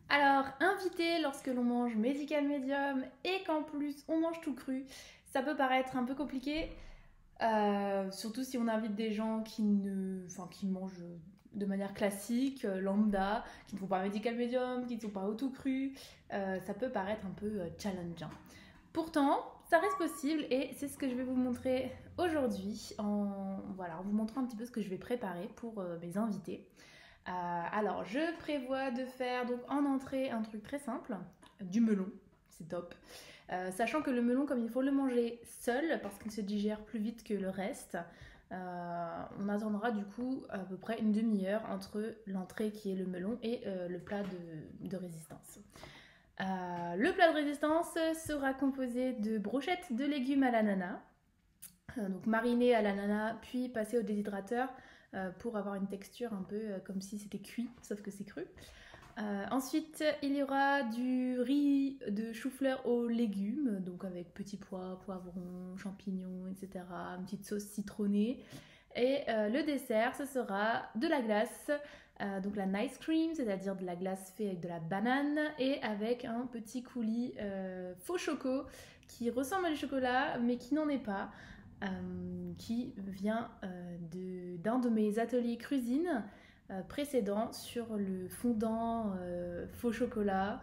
Alors, inviter lorsque l'on mange médical médium et qu'en plus on mange tout cru, ça peut paraître un peu compliqué, surtout si on invite des gens qui mangent de manière classique, lambda, qui ne font pas médical médium, qui ne sont pas au tout cru. Ça peut paraître un peu challengeant. Pourtant, ça reste possible et c'est ce que je vais vous montrer aujourd'hui en vous montrant un petit peu ce que je vais préparer pour mes invités. Alors, je prévois de faire donc en entrée un truc très simple, du melon, c'est top. Sachant que le melon, comme il faut le manger seul, parce qu'il se digère plus vite que le reste, on attendra du coup à peu près une demi-heure entre l'entrée qui est le melon et le plat de résistance. Le plat de résistance sera composé de brochettes de légumes à l'ananas, donc marinées à l'ananas, puis passées au déshydrateur pour avoir une texture un peu comme si c'était cuit, sauf que c'est cru. Ensuite, il y aura du riz de chou-fleur aux légumes, donc avec petits pois, poivrons, champignons, etc. Une petite sauce citronnée. Et le dessert, ce sera de la glace, donc la nice cream, c'est-à-dire de la glace faite avec de la banane et avec un petit coulis faux choco qui ressemble à du chocolat mais qui n'en est pas. Qui vient d'un de mes ateliers cuisine précédents sur le fondant faux chocolat.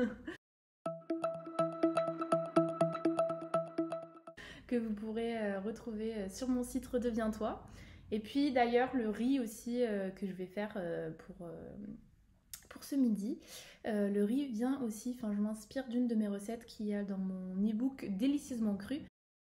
Que vous pourrez retrouver sur mon site Redeviens-toi. Et puis d'ailleurs le riz aussi que je vais faire pour ce midi. Le riz vient aussi, je m'inspire d'une de mes recettes qu'il y a dans mon e-book Délicieusement cru,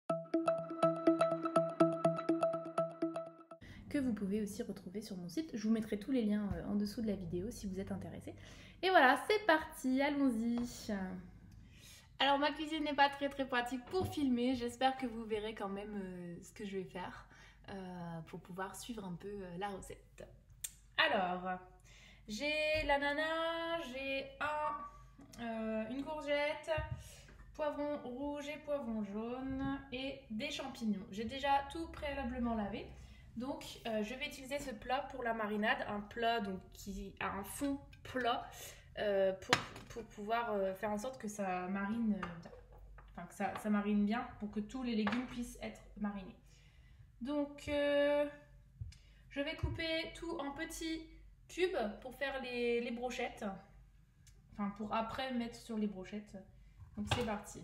que vous pouvez aussi retrouver sur mon site. Je vous mettrai tous les liens en dessous de la vidéo si vous êtes intéressés. Et voilà, c'est parti, allons-y. Alors ma cuisine n'est pas très pratique pour filmer, j'espère que vous verrez quand même ce que je vais faire pour pouvoir suivre un peu la recette. Alors, j'ai l'ananas, j'ai une courgette, poivron rouge et poivron jaune et des champignons. J'ai déjà tout préalablement lavé. Donc je vais utiliser ce plat pour la marinade, un plat donc, qui a un fond plat pour pouvoir faire en sorte que ça marine bien. Que ça marine bien pour que tous les légumes puissent être marinés. Donc je vais couper tout en petits cubes pour faire les brochettes. Pour après mettre sur les brochettes. Donc c'est parti.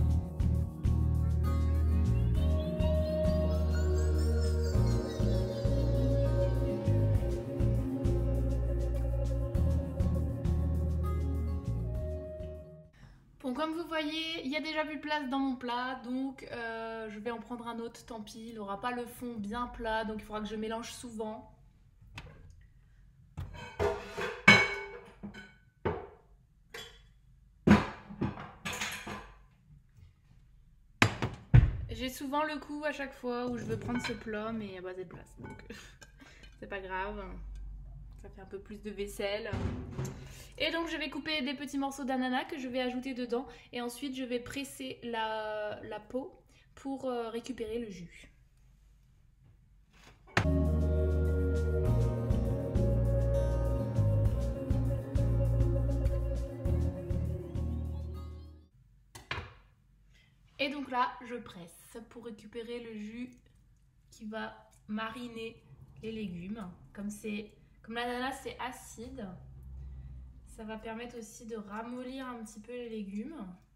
Bon, comme vous voyez, il y a déjà plus de place dans mon plat, donc je vais en prendre un autre, tant pis. Il n'aura pas le fond bien plat, donc il faudra que je mélange souvent. J'ai souvent le coup à chaque fois où je veux prendre ce plat, mais il n'y a pas assez de place, donc c'est pas grave. Ça fait un peu plus de vaisselle. Et donc je vais couper des petits morceaux d'ananas que je vais ajouter dedans. Et ensuite je vais presser la peau pour récupérer le jus. Et donc là je presse pour récupérer le jus qui va mariner les légumes. Comme l'ananas c'est acide, ça va permettre aussi de ramollir un petit peu les légumes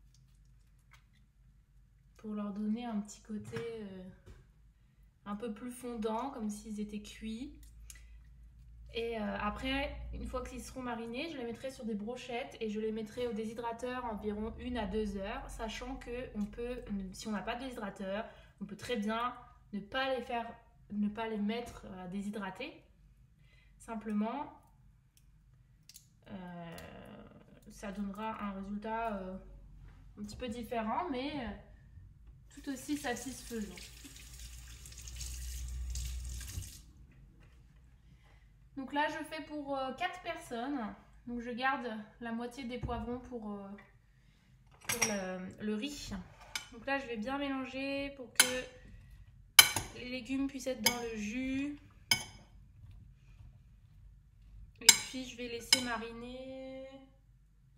pour leur donner un petit côté un peu plus fondant, comme s'ils étaient cuits. Et après, une fois qu'ils seront marinés, je les mettrai sur des brochettes et je les mettrai au déshydrateur environ 1 à 2 heures, sachant que si on n'a pas de déshydrateur, on peut très bien ne pas les mettre à déshydrater. Simplement, ça donnera un résultat un petit peu différent, mais tout aussi satisfaisant. Donc là, je fais pour 4 personnes. Donc je garde la moitié des poivrons pour le riz. Donc là, je vais bien mélanger pour que les légumes puissent être dans le jus. Et puis, je vais laisser mariner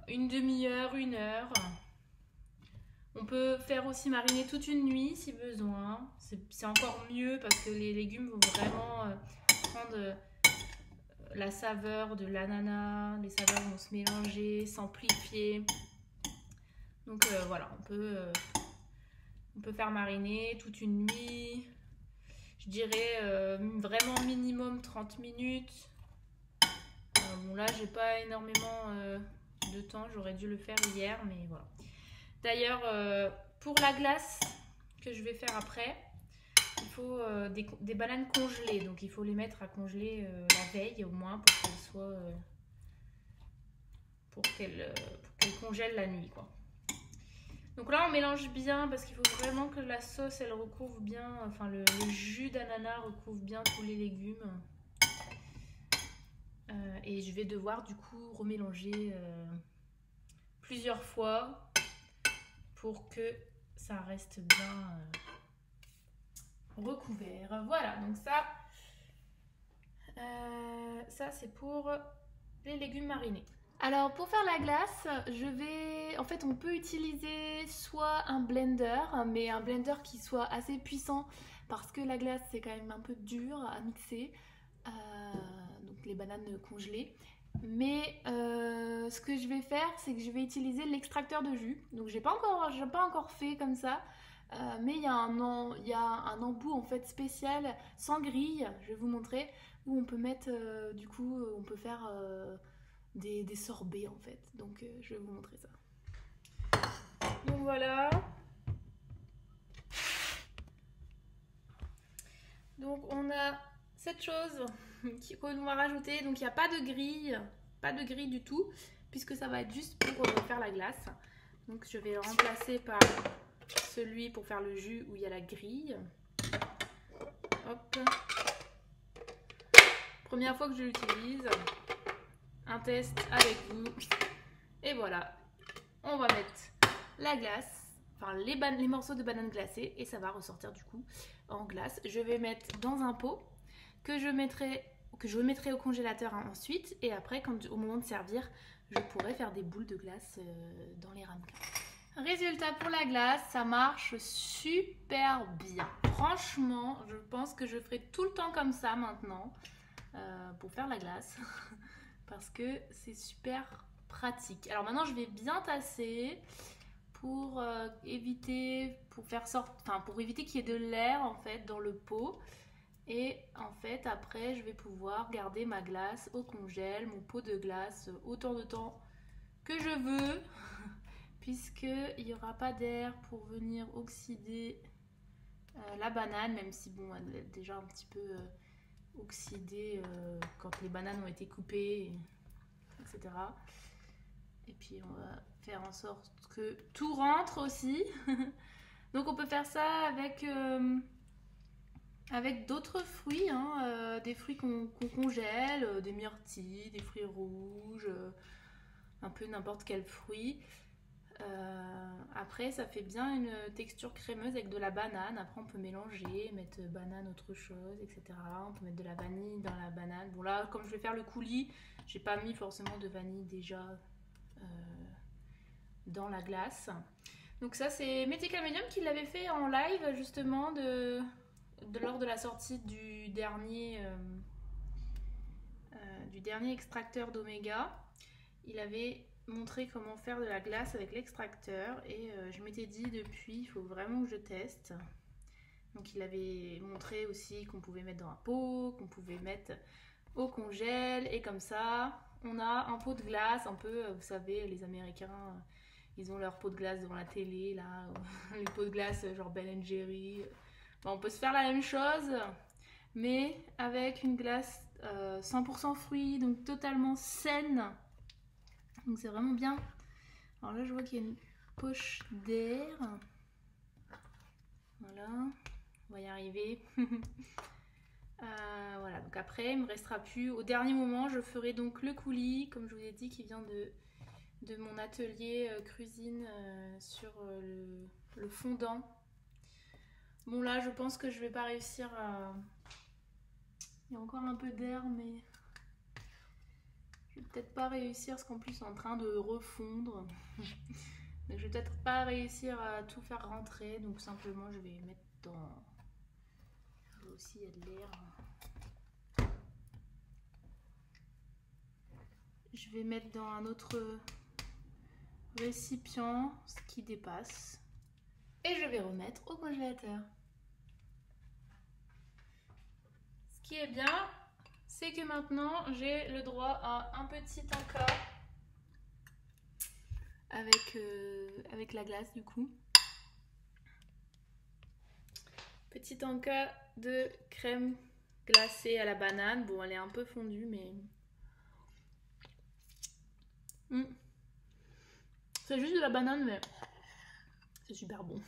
une demi-heure, 1 heure. On peut faire aussi mariner toute une nuit si besoin. C'est encore mieux parce que les légumes vont vraiment prendre la saveur de l'ananas. Les saveurs vont se mélanger, s'amplifier. Donc voilà, on peut faire mariner toute une nuit. Je dirais vraiment minimum 30 minutes. Bon là, j'ai pas énormément de temps. J'aurais dû le faire hier, mais voilà. D'ailleurs, pour la glace que je vais faire après, il faut des bananes congelées. Donc il faut les mettre à congeler la veille au moins pour qu'elles soient... pour qu'elles congèlent la nuit, quoi. Donc là, on mélange bien parce qu'il faut vraiment que la sauce, elle recouvre bien, enfin le jus d'ananas recouvre bien tous les légumes. Et je vais devoir du coup remélanger plusieurs fois pour que ça reste bien recouvert. Voilà, donc ça c'est pour les légumes marinés. Alors pour faire la glace, en fait on peut utiliser soit un blender, mais un blender qui soit assez puissant parce que la glace c'est quand même un peu dur à mixer, donc les bananes congelées. Mais ce que je vais faire, c'est que je vais utiliser l'extracteur de jus. Donc j'ai pas encore fait comme ça, mais il y a un embout en fait spécial sans grille. Je vais vous montrer où on peut mettre du coup on peut faire des sorbets en fait. Donc je vais vous montrer ça. Donc voilà. Donc on a cette chose qu'on va rajouter. Donc il n'y a pas de grille du tout, puisque ça va être juste pour faire la glace. Donc je vais le remplacer par celui pour faire le jus où il y a la grille. Hop. Première fois que je l'utilise. Un test avec vous. Et voilà. On va mettre la glace, enfin les morceaux de banane glacée, et ça va ressortir du coup en glace. Je vais mettre dans un pot que je mettrai au congélateur ensuite, et après au moment de servir, je pourrai faire des boules de glace dans les ramequins. Résultat pour la glace, ça marche super bien. Franchement, je pense que je ferai tout le temps comme ça maintenant pour faire la glace parce que c'est super pratique. Alors maintenant, je vais bien tasser pour éviter qu'il y ait de l'air en fait dans le pot. Et en fait, après, je vais pouvoir garder ma glace au congèle, mon pot de glace, autant de temps que je veux, puisqu'il n'y aura pas d'air pour venir oxyder la banane, même si bon, elle est déjà un petit peu oxydée quand les bananes ont été coupées, etc. Et puis on va faire en sorte que tout rentre aussi. Donc on peut faire ça avec d'autres fruits, hein, des fruits qu'on congèle, des myrtilles, des fruits rouges, un peu n'importe quel fruit. Après ça fait bien une texture crémeuse avec de la banane. Après on peut mélanger, mettre banane autre chose, etc. On peut mettre de la vanille dans la banane. Bon là comme je vais faire le coulis, j'ai pas mis forcément de vanille déjà dans la glace. Donc ça c'est Medical Medium qui l'avait fait en live justement lors de la sortie du dernier extracteur d'Oméga. Il avait montré comment faire de la glace avec l'extracteur et je m'étais dit depuis il faut vraiment que je teste. Donc il avait montré aussi qu'on pouvait mettre dans un pot, qu'on pouvait mettre au congèle, et comme ça on a un pot de glace un peu, vous savez les Américains ils ont leur pot de glace devant la télé là, les pots de glace genre Ben & Jerry. Bon, on peut se faire la même chose mais avec une glace 100% fruits, donc totalement saine. Donc c'est vraiment bien. Alors là je vois qu'il y a une poche d'air. Voilà, on va y arriver. Voilà, donc après il me restera plus. Au dernier moment je ferai donc le coulis, comme je vous ai dit, qui vient de mon atelier cuisine sur le fondant. Bon là je pense que je vais pas réussir à... Il y a encore un peu d'air mais Je vais peut-être pas réussir parce qu'en plus c'est en train de refondre. Donc je vais peut-être pas réussir à tout faire rentrer. Donc simplement je vais mettre dans... Là aussi il y a de l'air. Je vais mettre dans un autre récipient ce qui dépasse. Et je vais remettre au congélateur. Ce qui est bien, c'est que maintenant j'ai le droit à un petit encas avec la glace du coup. Petit encas de crème glacée à la banane. Bon, elle est un peu fondue, mais... C'est juste de la banane, mais c'est super bon.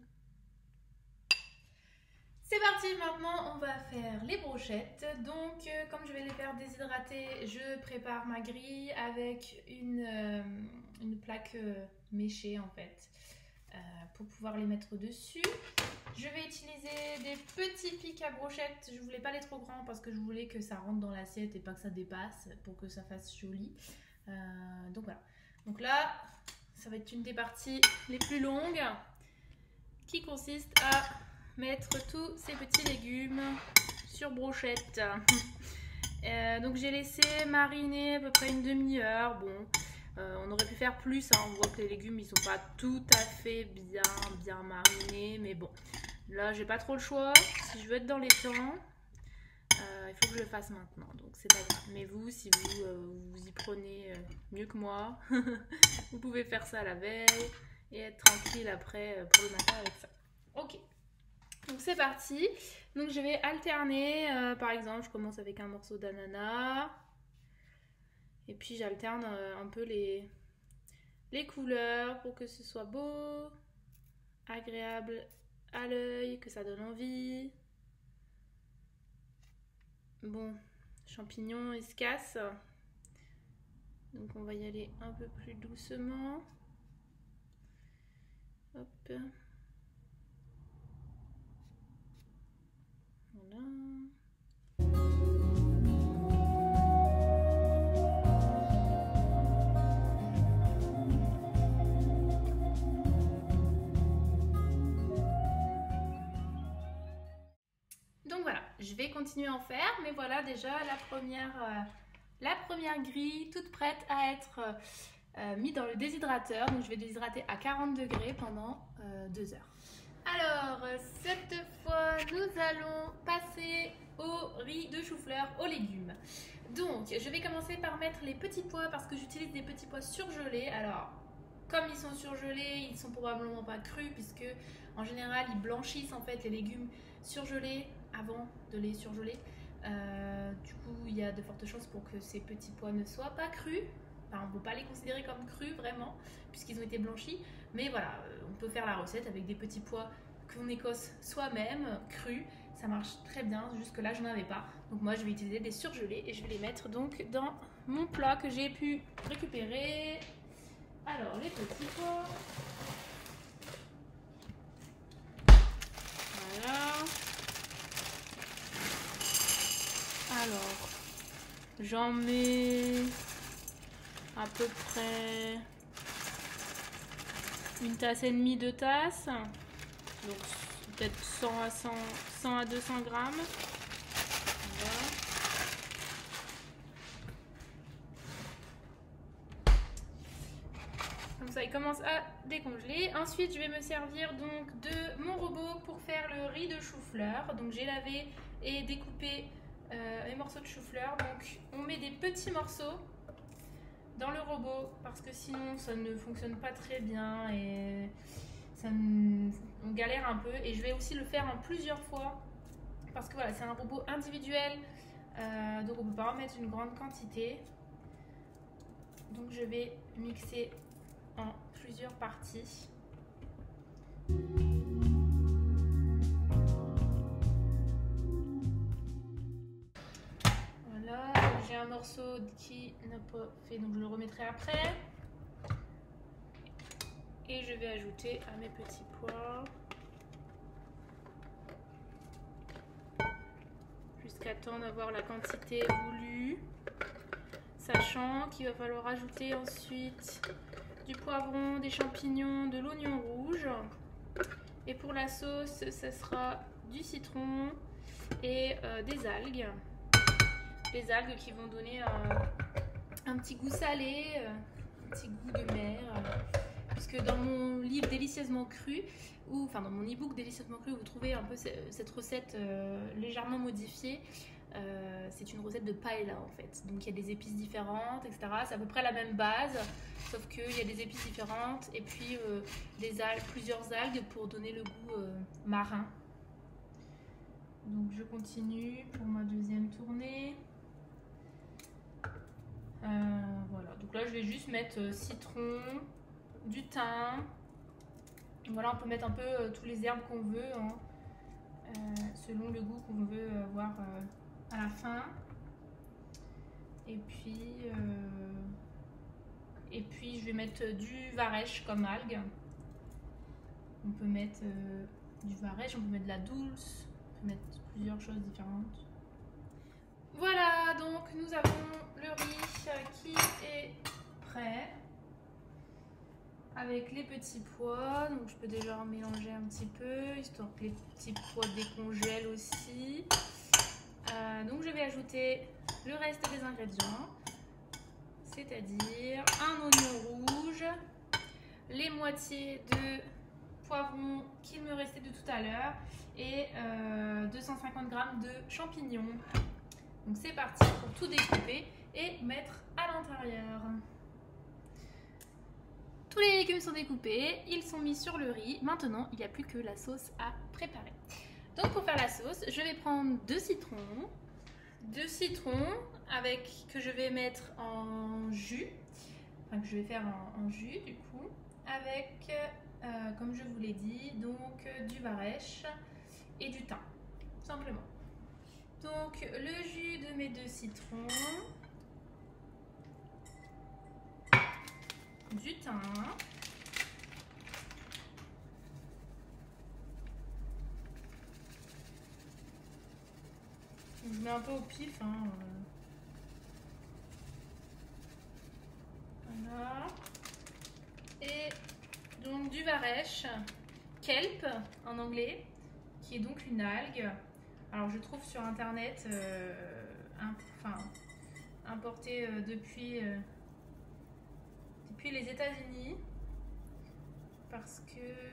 C'est parti, maintenant on va faire les brochettes. Donc comme je vais les faire déshydrater, je prépare ma grille avec une plaque méchée en fait pour pouvoir les mettre dessus. Je vais utiliser des petits pics à brochettes. Je voulais pas les trop grands parce que je voulais que ça rentre dans l'assiette et pas que ça dépasse pour que ça fasse joli. Donc voilà. Donc là, ça va être une des parties les plus longues qui consiste à mettre tous ces petits légumes sur brochette. Donc j'ai laissé mariner à peu près une demi-heure. Bon, on aurait pu faire plus, hein. On voit que les légumes ils sont pas tout à fait bien marinés, mais bon, là j'ai pas trop le choix. Si je veux être dans les temps, il faut que je le fasse maintenant, donc c'est pas grave. Mais vous, si vous y prenez mieux que moi, vous pouvez faire ça la veille et être tranquille après pour le matin avec ça. Ok, donc c'est parti. Donc je vais alterner, par exemple je commence avec un morceau d'ananas et puis j'alterne un peu les couleurs pour que ce soit beau, agréable à l'œil, que ça donne envie. Bon, champignons ils se cassent, donc on va y aller un peu plus doucement. Hop. Voilà. Donc voilà, je vais continuer à en faire, mais voilà déjà la première grille toute prête à être mise dans le déshydrateur. Donc je vais déshydrater à 40 degrés pendant 2 heures. Alors, cette fois, nous allons passer au riz de chou-fleur aux légumes. Donc, je vais commencer par mettre les petits pois parce que j'utilise des petits pois surgelés. Alors, comme ils sont surgelés, ils sont probablement pas crus puisque en général, ils blanchissent en fait les légumes surgelés avant de les surgeler. Du coup, il y a de fortes chances pour que ces petits pois ne soient pas crus. Enfin, on ne peut pas les considérer comme crus vraiment puisqu'ils ont été blanchis. Mais voilà, on peut faire la recette avec des petits pois qu'on écosse soi-même, crus. Ça marche très bien, jusque là je n'en avais pas. Donc moi je vais utiliser des surgelés et je vais les mettre donc dans mon plat que j'ai pu récupérer. Alors les petits pois. Voilà. Alors, j'en mets à peu près une tasse et demie, 2 tasses. Donc peut-être 100 à 200 grammes. Voilà. Comme ça, il commence à décongeler. Ensuite, je vais me servir donc de mon robot pour faire le riz de chou-fleur. Donc j'ai lavé et découpé les morceaux de chou-fleur. Donc on met des petits morceaux dans le robot parce que sinon ça ne fonctionne pas très bien et on galère un peu. Et je vais aussi le faire en plusieurs fois parce que voilà, c'est un robot individuel, donc on ne peut pas en mettre une grande quantité. Donc je vais mixer en plusieurs parties. Voilà, j'ai un morceau qui n'a pas fait, donc je le remettrai après. Et je vais ajouter à mes petits pois jusqu'à temps d'avoir la quantité voulue. sachant qu'il va falloir ajouter ensuite du poivron, des champignons, de l'oignon rouge. Et pour la sauce, ça sera du citron et des algues. Les algues qui vont donner un petit goût salé, un petit goût de mer. Puisque dans mon livre Délicieusement Cru, ou enfin dans mon e-book Délicieusement Cru, vous trouvez un peu cette recette légèrement modifiée. C'est une recette de paella en fait. Donc il y a des épices différentes, etc. C'est à peu près la même base, sauf qu'il y a des épices différentes et puis des algues, plusieurs algues pour donner le goût marin. Donc je continue pour ma deuxième tournée. Voilà, donc là je vais juste mettre citron, du thym. Voilà, on peut mettre un peu tous les herbes qu'on veut, hein, selon le goût qu'on veut avoir à la fin. Et puis je vais mettre du varech comme algue. On peut mettre du varech, on peut mettre de la dulse, on peut mettre plusieurs choses différentes. Voilà, donc nous avons le riz qui est prêt avec les petits pois. Donc je peux déjà en mélanger un petit peu histoire que les petits pois décongèlent aussi. Donc je vais ajouter le reste des ingrédients, c'est-à-dire un oignon rouge, les moitiés de poivron qu'il me restait de tout à l'heure et 250 g de champignons. Donc c'est parti pour tout découper et mettre à l'intérieur. Tous les légumes sont découpés, ils sont mis sur le riz. Maintenant, il n'y a plus que la sauce à préparer. Donc pour faire la sauce, je vais prendre deux citrons que je vais mettre en jus, enfin que je vais faire en jus du coup, avec, comme je vous l'ai dit, donc du varech et du thym, simplement. Donc le jus de mes deux citrons, du thym, je mets un peu au pif, hein. Voilà. Et donc du varech, kelp en anglais, qui est donc une algue. Alors je trouve sur internet, importé depuis les États-Unis, parce que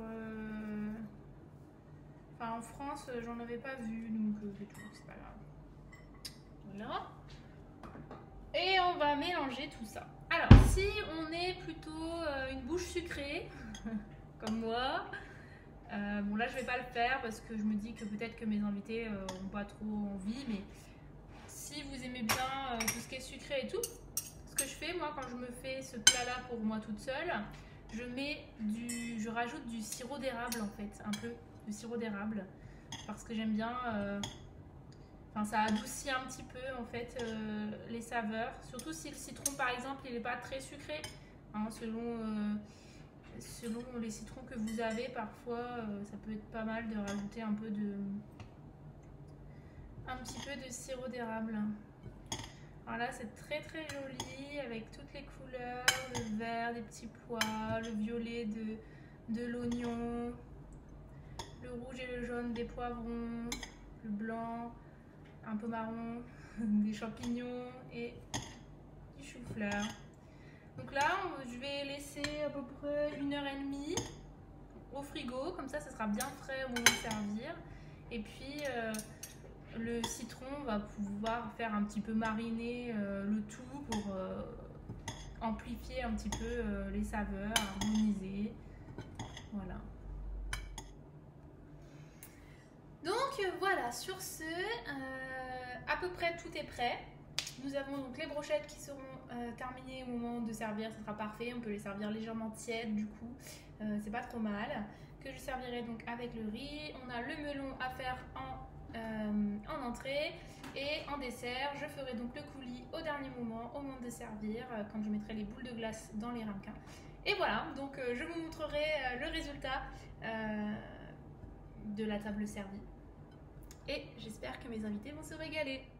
en France j'en avais pas vu, donc c'est pas grave. Voilà. Et on va mélanger tout ça. Alors si on est plutôt une bouche sucrée comme moi, bon là je vais pas le faire parce que je me dis que peut-être que mes invités n'ont pas trop envie, mais si vous aimez bien tout ce qui est sucré et tout, ce que je fais moi quand je me fais ce plat là pour moi toute seule, je rajoute du sirop d'érable en fait, un peu de sirop d'érable, parce que j'aime bien, ça adoucit un petit peu en fait les saveurs, surtout si le citron par exemple il n'est pas très sucré, hein, selon les citrons que vous avez, parfois ça peut être pas mal de rajouter un petit peu de sirop d'érable. Alors là c'est très très joli avec toutes les couleurs, le vert des petits pois, le violet de l'oignon, le rouge et le jaune des poivrons, le blanc un peu marron des champignons et du chou-fleur. Donc là, je vais laisser à peu près 1h30 au frigo, comme ça sera bien frais au moment de servir. Et puis le citron va pouvoir faire un petit peu mariner le tout pour amplifier un petit peu les saveurs, harmoniser. Voilà. Donc voilà, sur ce, à peu près tout est prêt. Nous avons donc les brochettes qui seront terminées au moment de servir, ce sera parfait. On peut les servir légèrement tièdes, du coup, c'est pas trop mal. Que je servirai donc avec le riz. On a le melon à faire en entrée. Et en dessert, je ferai donc le coulis au dernier moment, au moment de servir, quand je mettrai les boules de glace dans les ramequins. Et voilà, donc je vous montrerai le résultat de la table servie. Et j'espère que mes invités vont se régaler.